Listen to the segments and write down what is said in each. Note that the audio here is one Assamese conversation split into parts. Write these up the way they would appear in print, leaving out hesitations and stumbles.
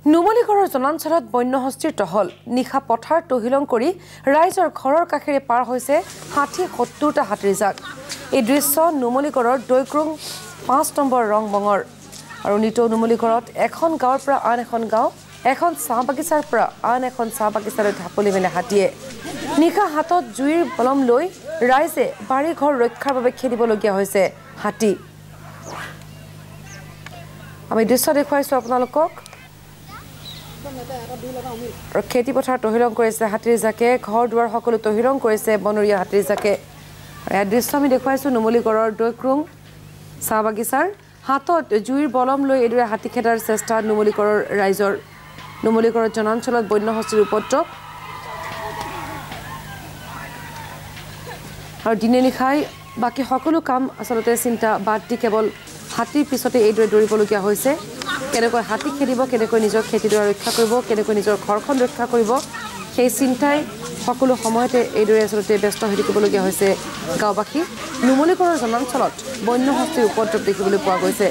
নুমলীগড়ৰ জনাঞ্চলত বন্যহস্তীৰ টহল নিশা পথাৰ তহিলং কৰি ৰাইজৰ ঘৰৰ কাষেৰে পাৰ হৈছে ৬০-৭০টা হাতীৰ জাক। এই দৃশ্য নুমলীগড়ৰ দৈক্ৰুং ৫ নম্বৰ ৰংবঙৰ আৰু নিতৌ নুমলীগড়ত এখন গাঁৱৰ পৰা আন এখন গাঁও, এখন চাহ বাগিচাৰ পৰা আন এখন চাহ বাগিচালৈ ঢাপলি মেলে হাতীয়ে। নিশা হাতত জুইৰ বলম লৈ ৰাইজে বাৰী ঘৰ ৰক্ষাৰ বাবে খেদিবলগীয়া হৈছে হাতী। আমি দৃশ্য দেখুৱাইছোঁ আপোনালোকক। খেতি পথাৰ তহিলং কৰিছে হাতীৰ জাকে, ঘৰ দুৱাৰ সকলো তহিলং কৰিছে বনৰীয়া হাতীৰ জাকে। এই দৃশ্য আমি দেখুৱাইছোঁ নুমলীগড়ৰ দৈক্ৰুং চাহ বাগিচাৰ। হাতত জুইৰ বলম লৈ এইদৰে হাতী খেদাৰ চেষ্টা নুমলীগড়ৰ ৰাইজৰ। নুমলীগড়ৰ জনাঞ্চলত বন্যহস্তীৰ উপদ্ৰৱ আৰু দিনে নিশাই বাকী সকলো কাম আচলতে চিন্তা বাদ দি কেৱল হাতীৰ পিছতে এইদৰে দৌৰিবলগীয়া হৈছে। কেনেকৈ হাতী খেদিব, কেনেকৈ নিজৰ খেতিডৰা ৰক্ষা কৰিব, কেনেকৈ নিজৰ ঘৰখন ৰক্ষা কৰিব, সেই চিন্তাই সকলো সময়তে এইদৰে আচলতে ব্যস্ত হৈ থাকিবলগীয়া হৈছে গাঁওবাসী। নুমলীগড়ৰ জনাঞ্চলত বন্যহস্তীৰ উপদ্ৰৱ দেখিবলৈ পোৱা গৈছে।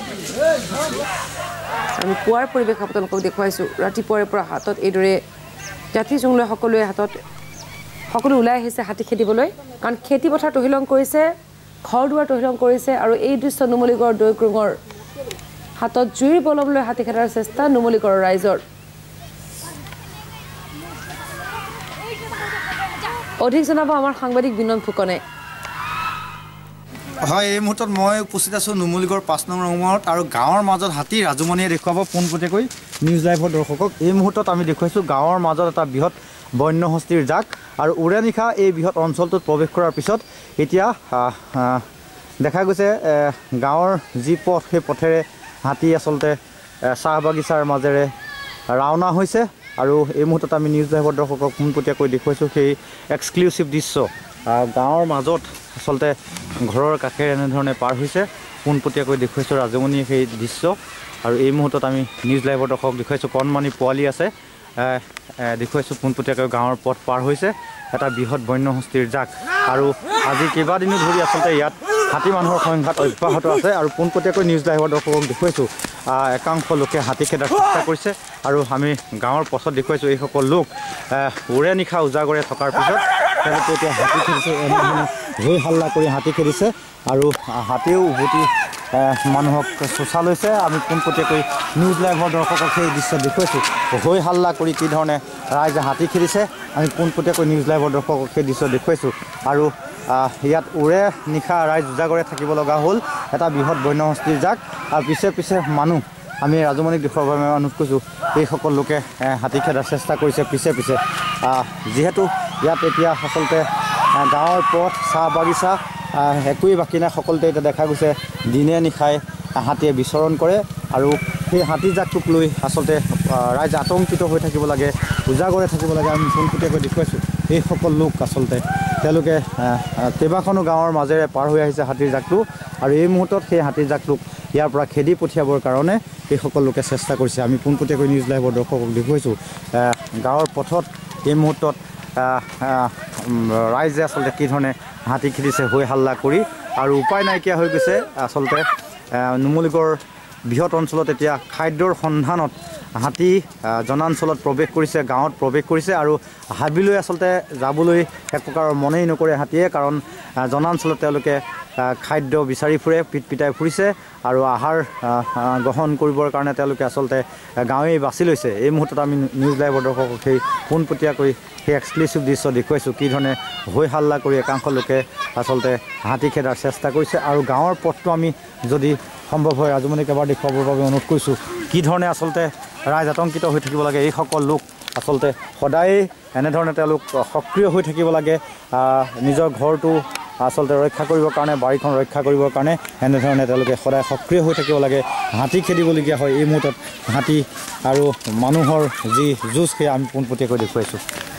আমি পুৱাৰ পৰিৱেশ আপোনালোকক দেখুৱাইছোঁ। ৰাতিপুৱাৰে পৰা হাতত এইদৰে জাতি জোং লৈ সকলো ওলাই আহিছে হাতী খেদিবলৈ, কাৰণ খেতি পথাৰ তহিলং কৰিছে, ঘৰ দুৱাৰ তহিলং কৰিছে। আৰু এই দৃশ্য নুমলীগড়ৰ দৈক্ৰুঙৰ হাতত জুইৰ বলম লৈ হাতী খেদাৰ চেষ্টা নুমলীগড়ৰ ৰাইজৰ। অধিক জনাব আমাৰ সাংবাদিক বিনন ফুকনে। হয়, এই মুহূৰ্তত মই উপস্থিত আছোঁ নুমলীগড় ৫ নং ৰংবঙত আৰু গাঁৱৰ মাজত হাতী ৰাজুমণিয়ে দেখুৱাব পোনপটীয়াকৈ নিউজ লাইভৰ দৰ্শকক। এই মুহূৰ্তত আমি দেখুৱাইছোঁ গাঁৱৰ মাজত এটা বৃহৎ বন্যহস্তীৰ জাক আৰু উৰে নিশা এই বৃহৎ অঞ্চলটোত প্ৰৱেশ কৰাৰ পিছত এতিয়া দেখা গৈছে গাঁৱৰ যি পথ সেই পথেৰে হাতী আচলতে চাহ বাগিচাৰ মাজেৰে ৰাওনা হৈছে। আৰু এই মুহূৰ্তত আমি নিউজ লাইভৰ দৰ্শকক পোনপটীয়াকৈ দেখুৱাইছোঁ সেই এক্সক্লুচিভ দৃশ্য। গাঁৱৰ মাজত আচলতে ঘৰৰ কাষেৰে এনেধৰণে পাৰ হৈছে, পোনপটীয়াকৈ দেখুৱাইছোঁ ৰাজুমণিয়ে সেই দৃশ্য। আৰু এই মুহূৰ্তত আমি নিউজ লাইভৰ দৰ্শকক দেখুৱাইছোঁ কণমানি পোৱালি আছে, দেখুৱাইছোঁ পোনপটীয়াকৈ গাঁৱৰ পথ পাৰ হৈছে এটা বৃহৎ বন্যহস্তীৰ জাক। আৰু আজি কেইবাদিনো ধৰি আচলতে ইয়াত হাতী মানুহৰ সংঘাত অব্যাহত আছে। আৰু পোনপটীয়াকৈ নিউজ লাইভৰ দৰ্শকক দেখুৱাইছোঁ একাংশ লোকে হাতী খেদাৰ চেষ্টা কৰিছে। আৰু আমি গাঁৱৰ পথত দেখুৱাইছোঁ এইসকল লোক উৰে নিশা উজাগৰে থকাৰ পিছত তেওঁলোকে এতিয়া হাতী খেদিছে, এনেধৰণে হৈ হাল্লা কৰি হাতী খেদিছে। আৰু হাতীও উভতি মানুহক চোচা লৈছে। আমি পোনপটীয়াকৈ নিউজ লাইভৰ দৰ্শকক সেই দৃশ্য দেখুৱাইছোঁ, হৈ হাল্লা কৰি কি ধৰণে ৰাইজে হাতী খেদিছে আমি পোনপটীয়াকৈ নিউজ লাইভৰ দৰ্শকক সেই দৃশ্য দেখুৱাইছোঁ। আৰু ইয়াত উৰে নিশা ৰাইজ উজাগৰে থাকিব লগা হ'ল এটা বৃহৎ বন্যহস্তীৰ জাক। আৰু পিছে পিছে মানুহ আমি ৰাজুমণিক দেখুৱাবৰ বাবে অনুৰোধ কৰিছোঁ, এইসকল লোকে হাতী খেদাৰ চেষ্টা কৰিছে পিছে পিছে। যিহেতু ইয়াত এতিয়া আচলতে গাঁৱৰ পথ চাহ বাগিচা একোৱেই বাকী নাই, সকলোতে এতিয়া দেখা গৈছে দিনে নিশাই হাতীয়ে বিচৰণ কৰে। আৰু সেই হাতী জাকটোক লৈ আচলতে ৰাইজ আতংকিত হৈ থাকিব লাগে, উজাগৰে থাকিব লাগে। আমি পোনপটীয়াকৈ দেখুৱাইছোঁ এইসকল লোক আচলতে তেওঁলোকে কেইবাখনো গাঁৱৰ মাজেৰে পাৰ হৈ আহিছে হাতীৰ জাকটো। আৰু এই মুহূৰ্তত সেই হাতীৰ জাকটোক ইয়াৰ পৰা খেদি পঠিয়াবৰ কাৰণে এইসকল লোকে চেষ্টা কৰিছে। আমি পোনপটীয়াকৈ নিউজ লাইভৰ দৰ্শকক দেখুৱাইছোঁ গাঁৱৰ পথত এই মুহূৰ্তত ৰাইজে আচলতে কি ধৰণে হাতী খেদিছে হৈ হাল্লা কৰি। আৰু উপায় নাইকিয়া হৈ গৈছে আচলতে নুমলীগড় বৃহৎ অঞ্চলত এতিয়া খাদ্যৰ সন্ধানত হাতী জনাঞ্চলত প্ৰৱেশ কৰিছে, গাঁৱত প্ৰৱেশ কৰিছে। আৰু হাবিলৈ আচলতে যাবলৈ এক প্ৰকাৰৰ মনেই নকৰে হাতীয়ে, কাৰণ জনাঞ্চলত তেওঁলোকে খাদ্য বিচাৰি ফুৰে, পিটপিটাই ফুৰিছে। আৰু আহাৰ গ্ৰহণ কৰিবৰ কাৰণে তেওঁলোকে আচলতে গাঁৱেই বাছি লৈছে। এই মুহূৰ্তত আমি নিউজ লাইভৰ দৰ্শকক সেই পোনপটীয়াকৈ সেই এক্সক্লুচিভ দৃশ্য দেখুৱাইছোঁ, কি ধৰণে হৈ হাল্লা কৰি একাংশ লোকে আচলতে হাতী খেদাৰ চেষ্টা কৰিছে। আৰু গাঁৱৰ পথটো আমি যদি সম্ভৱ হয় ৰাজুমণিক এবাৰ দেখুৱাবৰ বাবে অনুৰোধ কৰিছোঁ, কি ধৰণে আচলতে ৰাইজ আতংকিত হৈ থাকিব লাগে। এইসকল লোক আচলতে সদায়েই এনেধৰণে তেওঁলোক সক্ৰিয় হৈ থাকিব লাগে, নিজৰ ঘৰটো আচলতে ৰক্ষা কৰিবৰ কাৰণে, বাৰীখন ৰক্ষা কৰিবৰ কাৰণে এনেধৰণে তেওঁলোকে সদায় সক্ৰিয় হৈ থাকিব লাগে। হাতী খেদিবলগীয়া হয় এই মুহূৰ্তত হাতী আৰু মানুহৰ যি যুঁজ, সেয়া আমি পোনপটীয়াকৈ দেখুৱাইছোঁ।